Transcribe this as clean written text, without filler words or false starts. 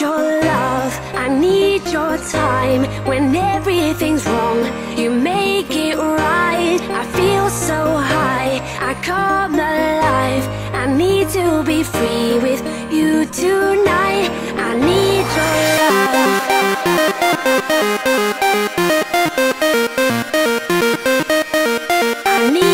your love, I need your time. When everything's wrong, you make it right. I feel so high, I come alive. I need to be free with you tonight. I need your love. I need